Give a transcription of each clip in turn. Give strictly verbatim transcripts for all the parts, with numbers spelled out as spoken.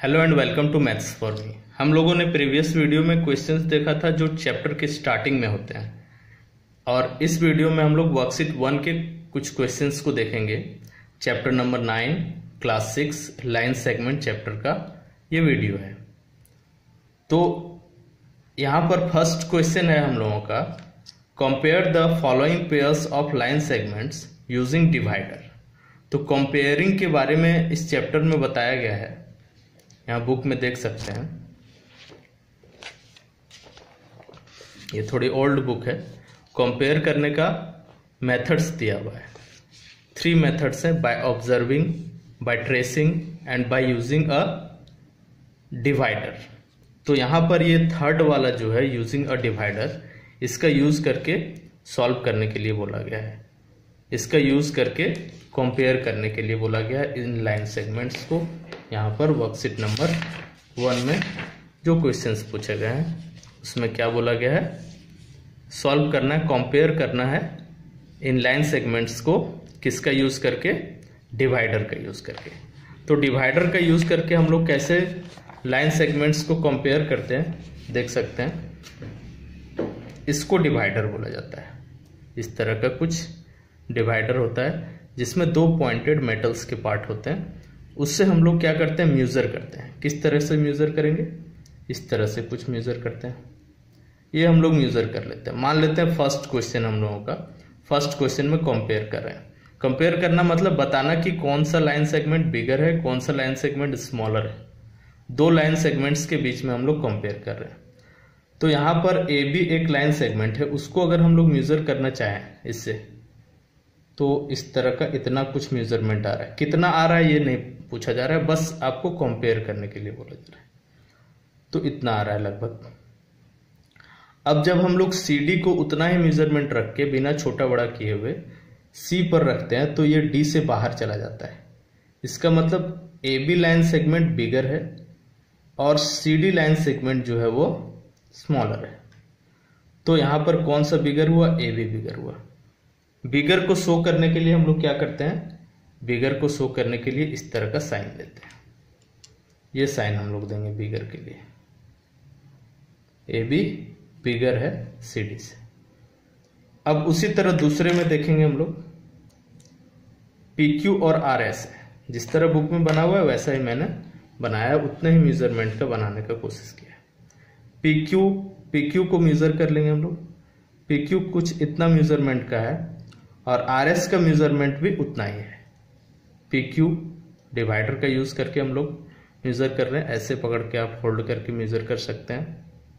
Hello and welcome to maths for me. हम लोगों ने प्रीवियस वीडियो में क्वेश्चंस देखा था जो चैप्टर के स्टार्टिंग में होते हैं, और इस वीडियो में हम लोग वर्कशीट वन के कुछ क्वेश्चंस को देखेंगे। Chapter number nine class six line segment chapter का ये वीडियो है। तो यहाँ पर फर्स्ट क्वेश्चन है हम लोगों का, compare the following pairs of line segments using divider. तो कंपेयरिंग के बारे में इस चैप्टर में बताया गया है, यहाँ बुक में देख सकते हैं। ये थोड़ी ओल्ड बुक है। कंपेयर करने का मेथड्स दिया हुआ है। थ्री मेथड्स हैं, by observing, by tracing and by using a divider. तो यहाँ पर ये थर्ड वाला जो है यूजिंग अ डिवाइडर, इसका यूज करके सॉल्व करने के लिए बोला गया है। इसका यूज करके कंपेयर करने के लिए बोला गया है इन लाइन सेगमेंट्स को। यहाँ पर वर्कशीट नंबर वन में जो क्वेश्चंस पूछे गए हैं उसमें क्या बोला गया है, सॉल्व करना है, कंपेयर करना है इन लाइन सेगमेंट्स को किसका यूज करके, डिवाइडर का यूज करके। तो डिवाइडर का यूज करके हम लोग कैसे लाइन सेगमेंट्स को कंपेयर करते हैं देख सकते हैं। इसको डिवाइडर बोला जाता है। इस तरह का कुछ डिवाइडर होता है जिसमें दो पॉइंटेड मेटल्स के पार्ट होते हैं। उससे हम लोग क्या करते हैं, म्यूजर करते हैं। किस तरह से म्यूजर करेंगे, इस तरह से कुछ म्यूजर करते हैं। ये हम लोग म्यूजर कर लेते हैं। मान लेते हैं फर्स्ट क्वेश्चन हम लोगों का, फर्स्ट क्वेश्चन में कंपेयर कर रहे हैं। कंपेयर करना मतलब बताना कि कौन सा लाइन सेगमेंट बिगर है, कौन सा लाइन सेगमेंट स्मॉलर है। दो लाइन सेगमेंट्स के बीच में हम लोग कंपेयर कर रहे हैं। तो यहाँ पर ए बी एक लाइन सेगमेंट है, उसको अगर हम लोग म्यूजर करना चाहें इससे, तो इस तरह का इतना कुछ मेजरमेंट आ रहा है। कितना आ रहा है ये नहीं पूछा जा रहा है, बस आपको कंपेयर करने के लिए बोला जा रहा है। तो इतना आ रहा है लगभग। अब जब हम लोग सी डी को उतना ही मेजरमेंट रख के बिना छोटा बड़ा किए हुए सी पर रखते हैं तो ये डी से बाहर चला जाता है। इसका मतलब A B line segment bigger है और सी डी लाइन सेगमेंट जो है वो स्मॉलर है। तो यहां पर कौन सा बिगर हुआ, ए बी बिगर हुआ। बिगर को शो करने के लिए हम लोग क्या करते हैं, बिगर को शो करने के लिए इस तरह का साइन देते हैं। ये साइन हम लोग देंगे बिगर के लिए। ए बी बिगर है सी डी से। अब उसी तरह दूसरे में देखेंगे हम लोग, पी क्यू और आर एस है। जिस तरह बुक में बना हुआ है वैसा ही मैंने बनाया, उतने ही मेजरमेंट का बनाने का कोशिश किया। पी क्यू पी क्यू को मेजर कर लेंगे हम लोग। पी क्यू कुछ इतना मेजरमेंट का है और आर एस का मेजरमेंट भी उतना ही है। पी क्यू डिवाइडर का यूज करके हम लोग मेजर कर रहे हैं। ऐसे पकड़ के आप होल्ड करके मेजर कर सकते हैं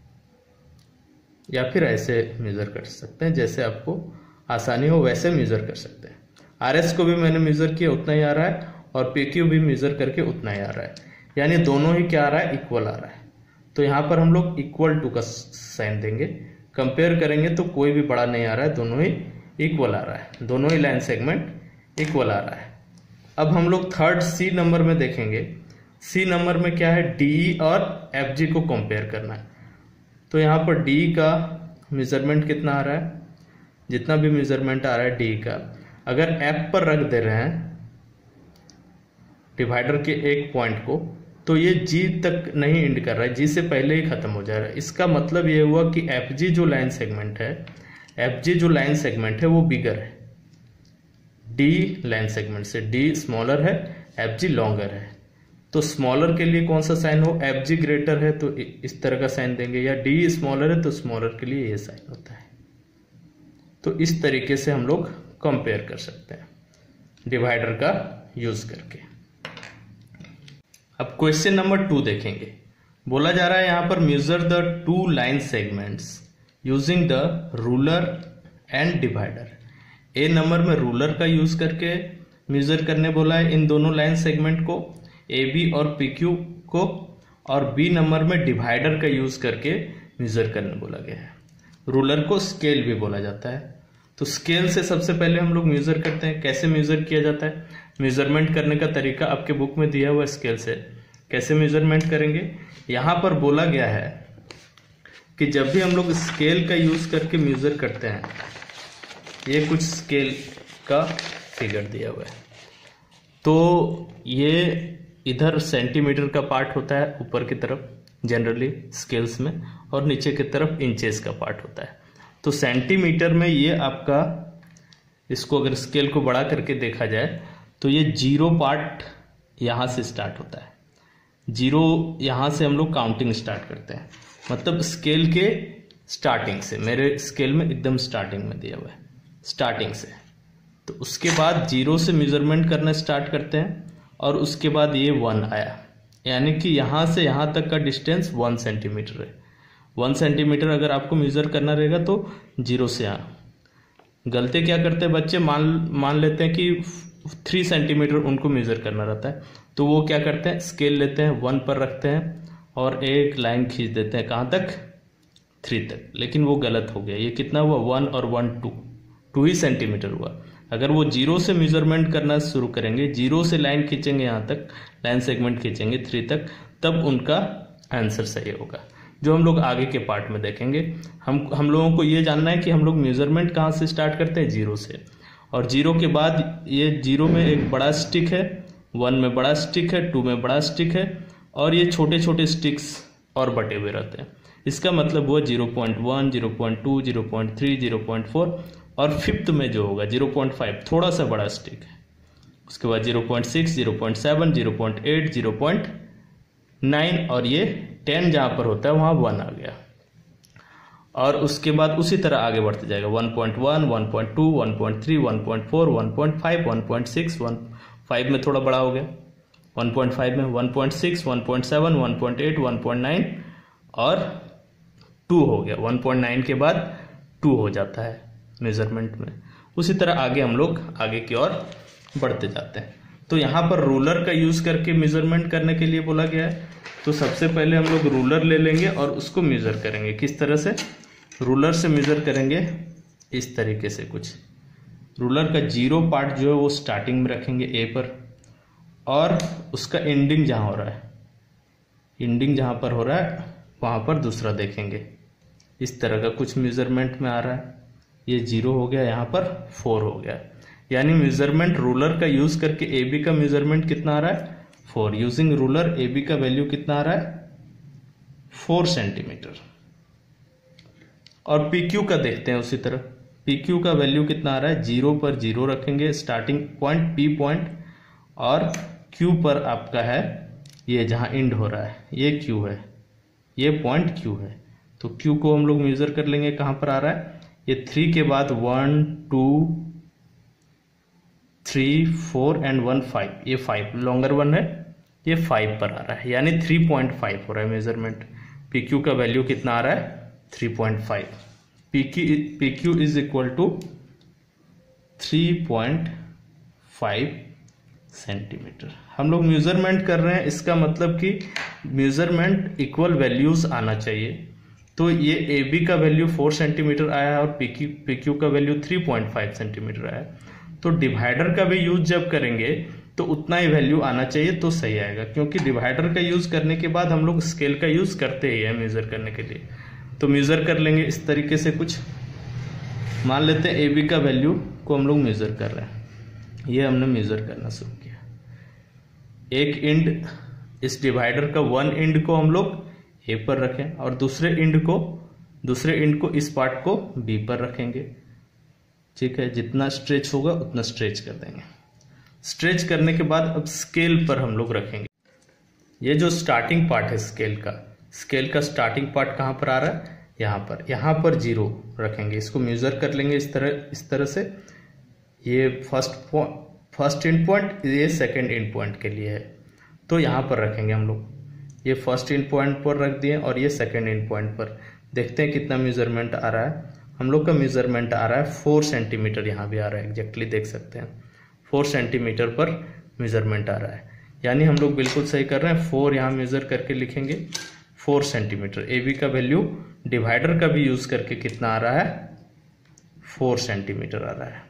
या फिर ऐसे मेजर कर सकते हैं, जैसे आपको आसानी हो वैसे मेजर कर सकते हैं। आर एस को भी मैंने मेजर किया, उतना ही आ रहा है, और पी क्यू भी मेजर करके उतना ही आ रहा है। यानी दोनों ही क्या आ रहा है, इक्वल आ रहा है। तो यहाँ पर हम लोग इक्वल टू का साइन देंगे। कंपेयर करेंगे तो कोई भी बड़ा नहीं आ रहा है, दोनों ही इक्वल आ रहा है, दोनों ही लाइन सेगमेंट इक्वल आ रहा है। अब हम लोग थर्ड सी नंबर में देखेंगे। सी नंबर में क्या है, डी और एफ जी को कंपेयर करना है। तो यहाँ पर डी का मेजरमेंट कितना आ रहा है, जितना भी मेजरमेंट आ रहा है डी का, अगर एफ पर रख दे रहे हैं डिवाइडर के एक पॉइंट को, तो ये जी तक नहीं इंड कर रहा है, जी से पहले ही खत्म हो जा रहा है। इसका मतलब ये हुआ कि एफ जी जो लाइन सेगमेंट है, एफ जी जो लाइन सेगमेंट है वो बिगर है डी लाइन सेगमेंट से। डी स्मॉलर है, एफ जी लॉन्गर है। तो स्मॉलर के लिए कौन सा साइन हो, एफ जी ग्रेटर है तो इस तरह का साइन देंगे, या डी स्मॉलर है तो स्मॉलर के लिए ये साइन होता है। तो इस तरीके से हम लोग कंपेयर कर सकते हैं डिवाइडर का यूज करके। अब क्वेश्चन नंबर टू देखेंगे। बोला जा रहा है यहाँ पर measure the two line segments using the ruler and divider. A number में रूलर का यूज करके मेजर करने बोला है इन दोनों लाइन सेगमेंट को, ए बी और पी क्यू को, और बी नंबर में डिवाइडर का यूज करके मेजर करने बोला गया है। रूलर को स्केल भी बोला जाता है। तो स्केल से सबसे पहले हम लोग मेजर करते हैं। कैसे मेजर किया जाता है, मेजरमेंट करने का तरीका आपके बुक में दिया हुआ। स्केल से कैसे मेजरमेंट करेंगे, यहाँ पर बोला गया है कि जब भी हम लोग स्केल का यूज करके मेजर करते हैं, ये कुछ स्केल का फिगर दिया हुआ है। तो ये इधर सेंटीमीटर का पार्ट होता है ऊपर की तरफ जनरली स्केल्स में, और नीचे की तरफ इंचेस का पार्ट होता है। तो सेंटीमीटर में ये आपका, इसको अगर स्केल को बड़ा करके देखा जाए तो ये जीरो पार्ट यहाँ से स्टार्ट होता है। जीरो यहाँ से हम लोग काउंटिंग स्टार्ट करते हैं, मतलब स्केल के स्टार्टिंग से। मेरे स्केल में एकदम स्टार्टिंग में दिया हुआ है, स्टार्टिंग से। तो उसके बाद जीरो से मेजरमेंट करना स्टार्ट करते हैं, और उसके बाद ये वन आया, यानी कि यहाँ से यहाँ तक का डिस्टेंस वन सेंटीमीटर है। वन सेंटीमीटर अगर आपको मेजर करना रहेगा तो जीरो से यहाँ। गलती क्या करते हैं बच्चे, मान मान लेते हैं कि थ्री सेंटीमीटर उनको मेजर करना रहता है, तो वो क्या करते हैं, स्केल लेते हैं, वन पर रखते हैं और एक लाइन खींच देते हैं, कहाँ तक, थ्री तक। लेकिन वो गलत हो गया। ये कितना हुआ, वन और वन टू, टू ही सेंटीमीटर हुआ। अगर वो जीरो से मेजरमेंट करना शुरू करेंगे, जीरो से लाइन खींचेंगे यहाँ तक, लाइन सेगमेंट खींचेंगे थ्री तक, तब उनका आंसर सही होगा, जो हम लोग आगे के पार्ट में देखेंगे। हम हम लोगों को ये जानना है कि हम लोग मेजरमेंट कहाँ से स्टार्ट करते हैं, जीरो से। और जीरो के बाद ये जीरो में एक बड़ा स्टिक है, वन में बड़ा स्टिक है, टू में बड़ा स्टिक है, और ये छोटे छोटे स्टिक्स और बटे हुए रहते हैं। इसका मतलब हुआ zero point one, zero point two, zero point three, zero point four, और फिफ्थ में जो होगा जीरो पॉइंट फाइव, थोड़ा सा बड़ा स्टिक है। उसके बाद zero point six, zero point seven, zero point eight, zero point nine, और ये टेन जहाँ पर होता है वहाँ वन आ गया। और उसके बाद उसी तरह आगे बढ़ते जाएगा, one point one, one point two, one point three, one point four, one point five, one point six, one five में थोड़ा बड़ा हो गया, वन पॉइंट फाइव में one point six, one point seven, one point eight, one point nine, और two हो गया। One point nine के बाद टू हो जाता है मेजरमेंट में। उसी तरह आगे हम लोग आगे की ओर बढ़ते जाते हैं। तो यहाँ पर रूलर का यूज करके मेजरमेंट करने के लिए बोला गया है। तो सबसे पहले हम लोग रूलर ले लेंगे और उसको मेजर करेंगे। किस तरह से, रूलर से मेजर करेंगे इस तरीके से कुछ। रूलर का जीरो पार्ट जो है वो स्टार्टिंग में रखेंगे ए पर, और उसका एंडिंग जहाँ हो रहा है, एंडिंग जहाँ पर हो रहा है वहाँ पर दूसरा देखेंगे। इस तरह का कुछ मेजरमेंट में आ रहा है। ये जीरो हो गया, यहाँ पर फोर हो गया। यानी मेजरमेंट रूलर का यूज करके ए बी का मेजरमेंट कितना आ रहा है, four. Using ruler A B का वैल्यू कितना आ रहा है, फोर सेंटीमीटर। और पी क्यू का देखते हैं उसी तरह। पी क्यू का वैल्यू कितना आ रहा है, जीरो पर जीरो रखेंगे स्टार्टिंग पॉइंट पी पॉइंट, और क्यू पर आपका है ये जहां एंड हो रहा है, ये क्यू है, ये पॉइंट क्यू है। तो क्यू को हम लोग मेजर कर लेंगे, कहां पर आ रहा है, ये थ्री के बाद one two three four and one five, ये फाइव लॉन्गर वन है, ये फाइव पर आ रहा है, यानी थ्री पॉइंट फाइव हो रहा है मेजरमेंट। पी क्यू का वैल्यू कितना आ रहा है, three point five. P Q P Q is equal to three point five centimetre. हम लोग मेजरमेंट कर रहे हैं, इसका मतलब कि मेजरमेंट इक्वल वैल्यूज आना चाहिए। तो ये ए बी का वैल्यू फोर सेंटीमीटर आया है और पी क्यू पी क्यू का value three point five centimetre आया है। तो डिवाइडर का भी यूज जब करेंगे तो उतना ही वैल्यू आना चाहिए तो सही आएगा, क्योंकि डिवाइडर का यूज करने के बाद हम लोग स्केल का यूज करते ही है मेजर करने के लिए। तो मेजर कर लेंगे इस तरीके से कुछ। मान लेते हैं ए बी का वैल्यू को हम लोग मेजर कर रहे हैं, ये हमने मेजर करना शुरू किया। एक एंड इस डिवाइडर का वन एंड को हम लोग ए पर रखें और दूसरे एंड को दूसरे एंड को इस पार्ट को बी पर रखेंगे। ठीक है, जितना स्ट्रेच होगा उतना स्ट्रेच कर देंगे। स्ट्रेच करने के बाद अब स्केल पर हम लोग रखेंगे। ये जो स्टार्टिंग पार्ट है स्केल का, स्केल का स्टार्टिंग पार्ट कहाँ पर आ रहा है, यहाँ पर। यहाँ पर जीरो रखेंगे, इसको मेजर कर लेंगे इस तरह इस तरह से। ये फर्स्ट फर्स्ट एंड पॉइंट, ये सेकंड एंड पॉइंट के लिए है, तो यहाँ पर रखेंगे हम लोग। ये फर्स्ट एंड पॉइंट पर रख दिए और ये सेकंड एंड पॉइंट पर। देखते हैं कितना मेजरमेंट आ रहा है। हम लोग का मेजरमेंट आ रहा है फोर सेंटीमीटर, यहाँ भी आ रहा है एग्जैक्टली, देख सकते हैं फोर सेंटीमीटर पर मेजरमेंट आ रहा है। यानी हम लोग बिल्कुल सही कर रहे हैं। फोर यहाँ मेजर करके लिखेंगे, फोर सेंटीमीटर। ए बी का वैल्यू डिवाइडर का भी यूज करके कितना आ रहा है, फोर सेंटीमीटर आ रहा है।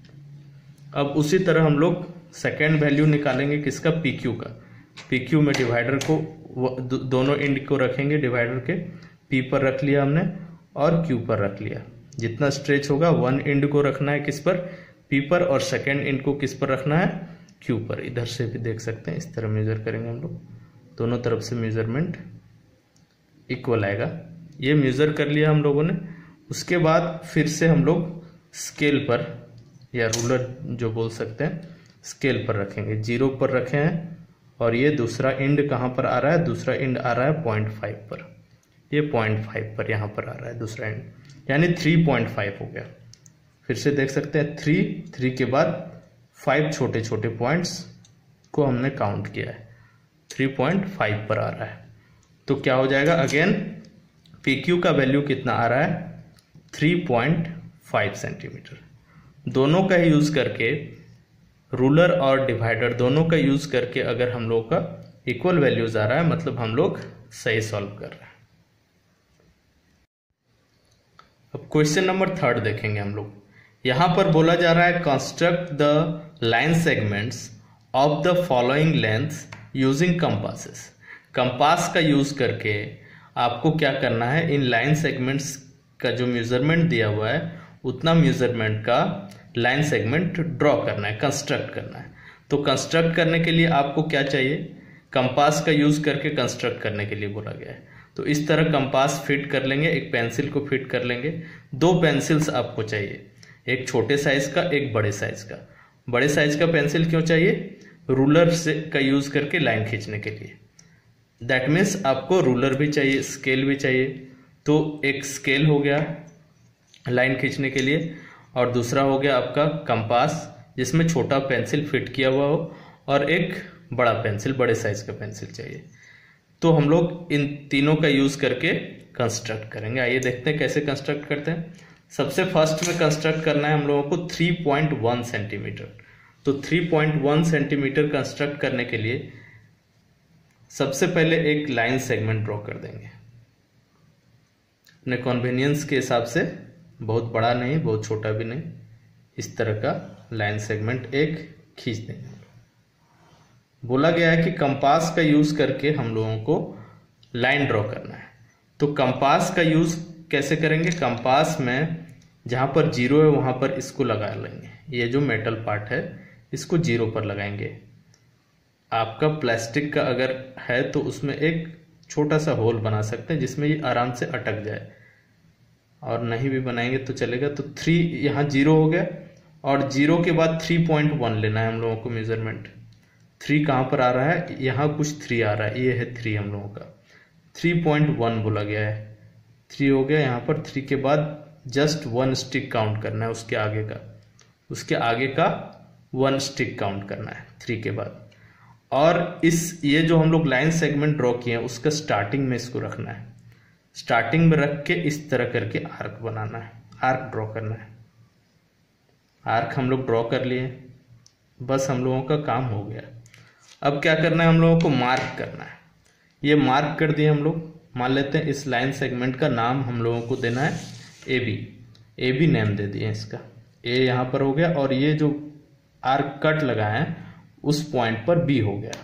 अब उसी तरह हम लोग सेकेंड वैल्यू निकालेंगे किसका, पी क्यू का। पी क्यू में डिवाइडर को दोनों एंड को रखेंगे, डिवाइडर के पी पर रख लिया हमने और क्यू पर रख लिया। जितना स्ट्रेच होगा वन एंड को रखना है किस पर, पी पर, और सेकेंड एंड को किस पर रखना है, क्यू पर। इधर से भी देख सकते हैं, इस तरह मेज़र करेंगे हम लोग, दोनों तरफ से मेज़रमेंट इक्वल आएगा। ये मेज़र कर लिया हम लोगों ने। उसके बाद फिर से हम लोग स्केल पर या रूलर जो बोल सकते हैं, स्केल पर रखेंगे, जीरो पर रखे हैं। और ये दूसरा इंड कहाँ पर आ रहा है, दूसरा इंड आ रहा है पॉइंट फाइव पर, ये पॉइंट फाइव पर यहाँ पर आ रहा है दूसरा इंड, यानी थ्री पॉइंट फाइव हो गया। फिर से देख सकते हैं थ्री, थ्री के बाद फाइव छोटे छोटे पॉइंट्स को हमने काउंट किया है, थ्री पॉइंट फाइव पर आ रहा है। तो क्या हो जाएगा, अगेन पी क्यू का वैल्यू कितना आ रहा है, थ्री पॉइंट फाइव सेंटीमीटर। दोनों का यूज करके, रूलर और डिवाइडर दोनों का यूज करके अगर हम लोग का इक्वल वैल्यूज आ रहा है, मतलब हम लोग सही सॉल्व कर रहे हैं। अब क्वेश्चन नंबर थर्ड देखेंगे हम लोग। यहां पर बोला जा रहा है construct the line segments of the following lengths using compasses. Compass का यूज करके आपको क्या करना है, इन लाइन सेगमेंट्स का जो मेजरमेंट दिया हुआ है उतना मेजरमेंट का लाइन सेगमेंट ड्रॉ करना है, कंस्ट्रक्ट करना है। तो कंस्ट्रक्ट करने के लिए आपको क्या चाहिए, कंपास का यूज करके कंस्ट्रक्ट करने के लिए बोला गया है। तो इस तरह कंपास फिट कर लेंगे, एक पेंसिल को फिट कर लेंगे। दो पेंसिल्स आपको चाहिए, एक छोटे साइज का, एक बड़े साइज का। बड़े साइज का पेंसिल क्यों चाहिए, रूलर से का यूज करके लाइन खींचने के लिए। दैट मीन्स आपको रूलर भी चाहिए, स्केल भी चाहिए। तो एक स्केल हो गया लाइन खींचने के लिए, और दूसरा हो गया आपका कंपास जिसमें छोटा पेंसिल फिट किया हुआ हो, और एक बड़ा पेंसिल, बड़े साइज का पेंसिल चाहिए। तो हम लोग इन तीनों का यूज करके कंस्ट्रक्ट करेंगे। आइए देखते हैं कैसे कंस्ट्रक्ट करते हैं। सबसे फर्स्ट में कंस्ट्रक्ट करना है हम लोगों को थ्री पॉइंट वन सेंटीमीटर। तो three point one centimetre construct करने के लिए सबसे पहले एक लाइन सेगमेंट ड्रॉ कर देंगे अपने कन्वीनियंस के हिसाब से, बहुत बड़ा नहीं बहुत छोटा भी नहीं, इस तरह का लाइन सेगमेंट एक खींच देंगे। बोला गया है कि कंपास का यूज करके हम लोगों को लाइन ड्रॉ करना है। तो कंपास का यूज कैसे करेंगे, कंपास में जहां पर जीरो है वहां पर इसको लगा लेंगे। ये जो मेटल पार्ट है इसको जीरो पर लगाएंगे। आपका प्लास्टिक का अगर है तो उसमें एक छोटा सा होल बना सकते हैं जिसमें ये आराम से अटक जाए, और नहीं भी बनाएंगे तो चलेगा। तो थ्री यहाँ जीरो हो गया, और जीरो के बाद थ्री पॉइंट वन लेना है हम लोगों को मेजरमेंट। थ्री कहाँ पर आ रहा है, यहाँ कुछ थ्री आ रहा है, ये है थ्री हम लोगों का, थ्री पॉइंट वन बोला गया है। थ्री हो गया यहाँ पर, थ्री के बाद जस्ट वन स्टिक काउंट करना है, उसके आगे का उसके आगे का वन स्टिक काउंट करना है थ्री के बाद। और इस ये जो हम लोग लाइन सेगमेंट ड्रॉ किए हैं उसका स्टार्टिंग में इसको रखना है। स्टार्टिंग में रख के इस तरह करके आर्क बनाना है, आर्क ड्रॉ करना है। आर्क हम लोग ड्रॉ कर लिए, बस हम लोगों का काम हो गया। अब क्या करना है, हम लोगों को मार्क करना है। ये मार्क कर दिए हम लोग। मान लेते हैं इस लाइन सेगमेंट का नाम हम लोगों को देना है A B. A B name दे दिए इसका, ए यहाँ पर हो गया, और ये जो आर्क कट लगा है उस पॉइंट पर बी हो गया।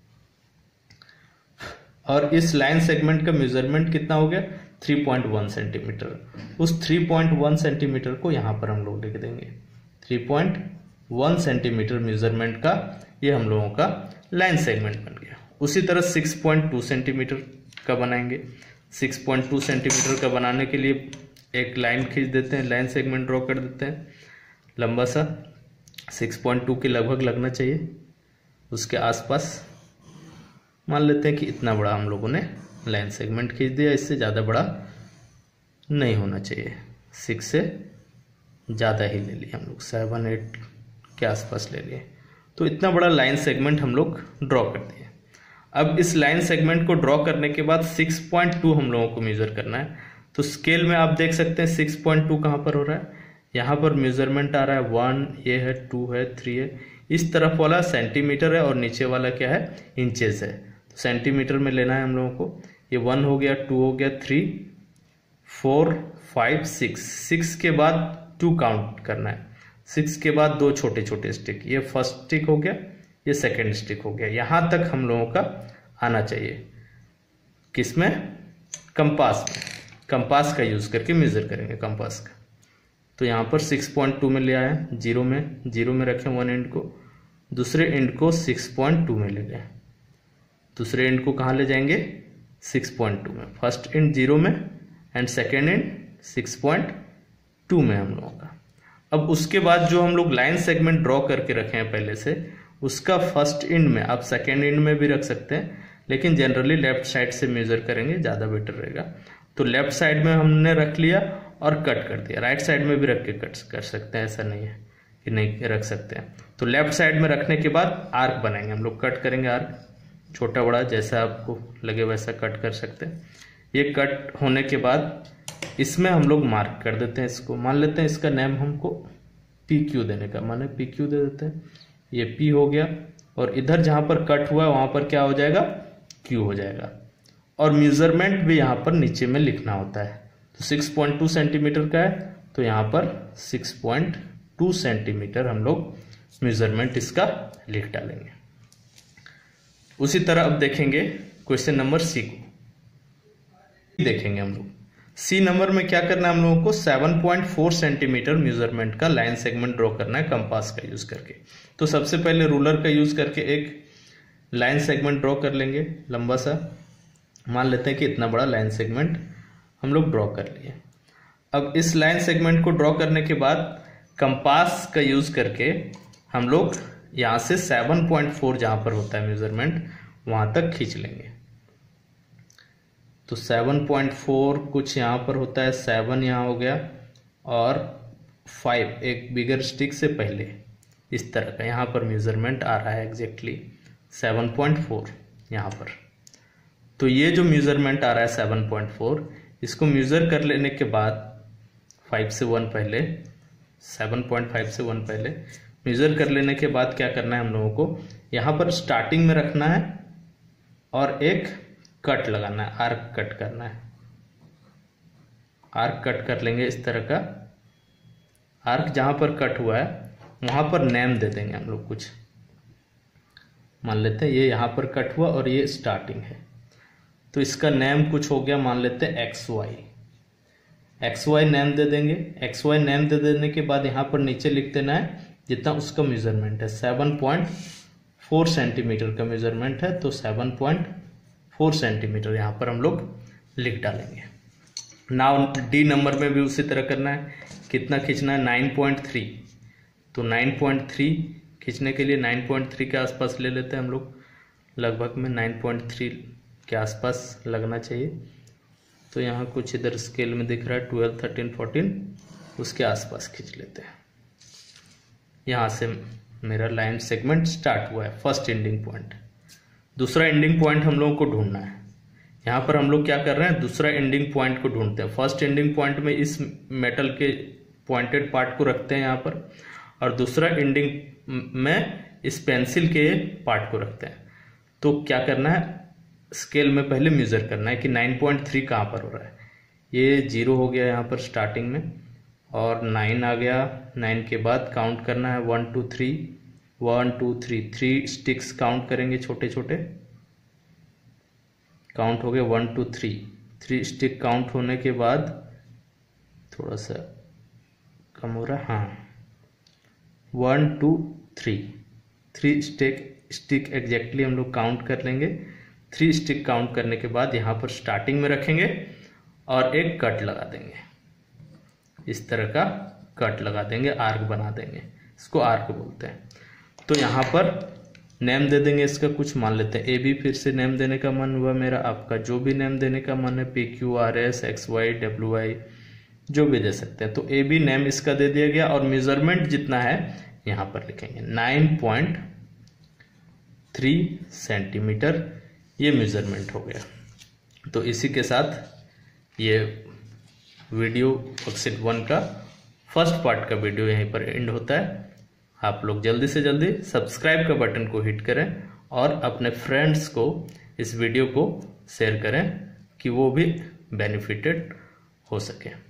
और इस लाइन सेगमेंट का मेजरमेंट कितना हो गया, थ्री पॉइंट वन सेंटीमीटर। उस थ्री पॉइंट वन सेंटीमीटर को यहाँ पर हम लोग लिख देंगे। Three point one centimetre measurement का ये हम लोगों का लाइन सेगमेंट बन गया। उसी तरह सिक्स पॉइंट टू सेंटीमीटर का बनाएंगे। सिक्स पॉइंट टू सेंटीमीटर का बनाने के लिए एक लाइन खींच देते हैं, लाइन सेगमेंट ड्रॉ कर देते हैं लंबा सा, सिक्स पॉइंट टू के लगभग लगना चाहिए, उसके आसपास। मान लेते हैं कि इतना बड़ा हम लोगों ने लाइन सेगमेंट खींच दिया, इससे ज़्यादा बड़ा नहीं होना चाहिए, सिक्स से ज़्यादा ही ले लिए हम लोग, सेवन एट के आसपास ले लिए। तो इतना बड़ा लाइन सेगमेंट हम लोग ड्रॉ कर दिए। अब इस लाइन सेगमेंट को ड्रॉ करने के बाद सिक्स पॉइंट टू हम लोगों को मेजर करना है। तो स्केल में आप देख सकते हैं सिक्स पॉइंट टू कहाँ पर हो रहा है, यहाँ पर मेजरमेंट आ रहा है वन, ये है, टू है, थ्री है। इस तरफ वाला सेंटीमीटर है और नीचे वाला क्या है, इंचेस है। तो सेंटीमीटर में लेना है हम लोगों को। ये वन हो गया, टू हो गया, three, four, five, six. Six के बाद टू काउंट करना है। सिक्स के बाद दो छोटे छोटे स्टिक, ये फर्स्ट स्टिक हो गया, ये सेकेंड स्टिक हो गया। यहां तक हम लोगों का आना चाहिए। किसमें, कंपास में। कंपास का यूज करके मेजर करेंगे कंपास का। तो यहाँ पर सिक्स पॉइंट टू में ले आए, जीरो में जीरो में रखें वन एंड को, दूसरे एंड को सिक्स पॉइंट टू में ले गए। दूसरे एंड को कहाँ ले जाएंगे? सिक्स पॉइंट टू में। फर्स्ट एंड जीरो में end second end six point two में हम लोगों का। अब उसके बाद जो हम लोग लाइन सेगमेंट ड्रॉ करके रखे हैं पहले से, उसका फर्स्ट एंड में, आप सेकेंड एंड में भी रख सकते हैं, लेकिन जनरली लेफ्ट साइड से मेजर करेंगे, ज़्यादा बेटर रहेगा। तो लेफ्ट साइड में हमने रख लिया और कट कर दिया। राइट साइड में भी रख के कट कर सकते हैं, ऐसा नहीं है कि नहीं रख सकते हैं। तो लेफ्ट साइड में रखने के बाद आर्क बनाएंगे हम लोग, कट करेंगे आर्क, छोटा बड़ा जैसा आपको लगे वैसा कट कर सकते हैं। ये कट होने के बाद इसमें हम लोग मार्क कर देते हैं इसको। मान लेते हैं इसका नेम हमको पी क्यू देने का, माने पी क्यू दे देते हैं। ये पी हो गया और इधर जहाँ पर कट हुआ है वहाँ पर क्या हो जाएगा? क्यू हो जाएगा। और मेजरमेंट भी यहाँ पर नीचे में लिखना होता है। तो सिक्स पॉइंट टू सेंटीमीटर का है तो यहाँ पर सिक्स पॉइंट टू सेंटीमीटर हम लोग मेजरमेंट इसका लिख डालेंगे। उसी तरह अब देखेंगे क्वेश्चन नंबर सी को। देखेंगे हम लोग सी नंबर में क्या करना है हम लोगों को, seven point four centimetre measurement का लाइन सेगमेंट ड्रॉ करना है कंपास का यूज करके। तो सबसे पहले रूलर का यूज करके एक लाइन सेगमेंट ड्रॉ कर लेंगे लंबा सा। मान लेते हैं कि इतना बड़ा लाइन सेगमेंट हम लोग ड्रॉ कर लिए। अब इस लाइन सेगमेंट को ड्रॉ करने के बाद कंपास का यूज करके हम लोग यहाँ से सेवन पॉइंट फोर जहाँ पर होता है मेजरमेंट वहाँ तक खींच लेंगे। तो सेवन पॉइंट फोर कुछ यहाँ पर होता है, सेवन यहाँ हो गया और फाइव एक बिगर स्टिक से पहले इस तरह का यहाँ पर मेजरमेंट आ रहा है एग्जैक्टली सेवन पॉइंट फोर यहाँ पर। तो ये जो मेजरमेंट आ रहा है सेवन पॉइंट फोर, इसको मेजर कर लेने के बाद फाइव से वन पहले, सेवन पॉइंट फाइव से वन पहले मेजर कर लेने के बाद क्या करना है हम लोगों को, यहाँ पर स्टार्टिंग में रखना है और एक कट लगाना है, आर्क कट करना है। आर्क कट कर लेंगे इस तरह का। आर्क जहाँ पर कट हुआ है वहाँ पर नेम दे देंगे हम लोग कुछ। मान लेते हैं ये यहाँ पर कट हुआ और ये स्टार्टिंग है, तो इसका नेम कुछ हो गया, मान लेते हैं X Y. X Y name दे देंगे। एक्स वाई नेम दे देने के बाद यहाँ पर नीचे लिख देना है जितना उसका मेजरमेंट है। सेवन पॉइंट फोर सेंटीमीटर का मेजरमेंट है तो सेवन पॉइंट फोर सेंटीमीटर यहाँ पर हम लोग लिख डालेंगे। नाउ डी नंबर में भी उसी तरह करना है। कितना खींचना है? Nine point three. तो नाइन पॉइंट थ्री खींचने के लिए नाइन पॉइंट थ्री के आसपास ले लेते हैं हम लोग। लगभग में नाइन पॉइंट थ्री के आसपास लगना चाहिए। तो यहाँ कुछ इधर स्केल में दिख रहा है ट्वेल्व, थर्टीन, फोर्टीन, उसके आसपास खींच लेते हैं। यहाँ से मेरा लाइन सेगमेंट स्टार्ट हुआ है, फर्स्ट एंडिंग पॉइंट। दूसरा एंडिंग पॉइंट हम लोगों को ढूंढना है। यहाँ पर हम लोग क्या कर रहे हैं, दूसरा एंडिंग पॉइंट को ढूंढते हैं। फर्स्ट एंडिंग पॉइंट में इस मेटल के पॉइंटेड पार्ट को रखते हैं यहाँ पर, और दूसरा एंडिंग में इस पेंसिल के पार्ट को रखते हैं। तो क्या करना है, स्केल में पहले मेजर करना है कि नाइन पॉइंट थ्री कहाँ पर हो रहा है। ये जीरो हो गया यहाँ पर स्टार्टिंग में और नाइन आ गया। नाइन के बाद काउंट करना है one two three, one two three, three sticks count करेंगे छोटे छोटे। काउंट हो गए one two three. Three stick count होने के बाद थोड़ा सा कम हो रहा है, हाँ, one two three, three stick stick exactly हम लोग काउंट कर लेंगे। थ्री स्टिक काउंट करने के बाद यहाँ पर स्टार्टिंग में रखेंगे और एक कट लगा देंगे। इस तरह का कट लगा देंगे, आर्क बना देंगे, इसको आर्क बोलते हैं। तो यहाँ पर नेम दे देंगे इसका कुछ, मान लेते हैं ए बी। फिर से नेम देने का मन हुआ मेरा, आपका जो भी नेम देने का मन है, P Q R S X Y W Y जो भी दे सकते हैं। तो ए बी नेम इसका दे दिया गया और मेजरमेंट जितना है यहाँ पर लिखेंगे नाइन पॉइंट थ्री सेंटीमीटर, ये मेजरमेंट हो गया। तो इसी के साथ ये वीडियो वर्कशीट वन का फर्स्ट पार्ट का वीडियो यहीं पर एंड होता है। आप लोग जल्दी से जल्दी सब्सक्राइब का बटन को हिट करें और अपने फ्रेंड्स को इस वीडियो को शेयर करें कि वो भी बेनिफिटेड हो सके।